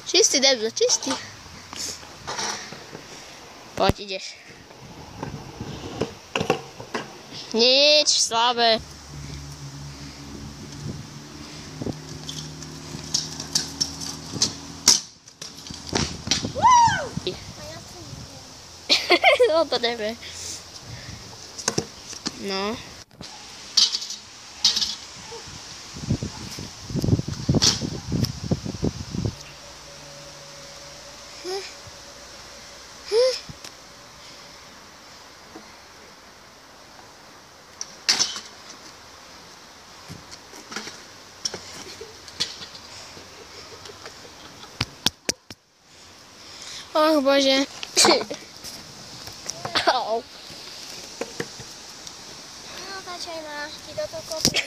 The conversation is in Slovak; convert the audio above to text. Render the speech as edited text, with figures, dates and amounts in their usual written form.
Čistý, debil, čistý. Poď, ideš. Nič, slabé. No, to nevie. No. Och, Bože. No, začaj máš, ti do toho kopí.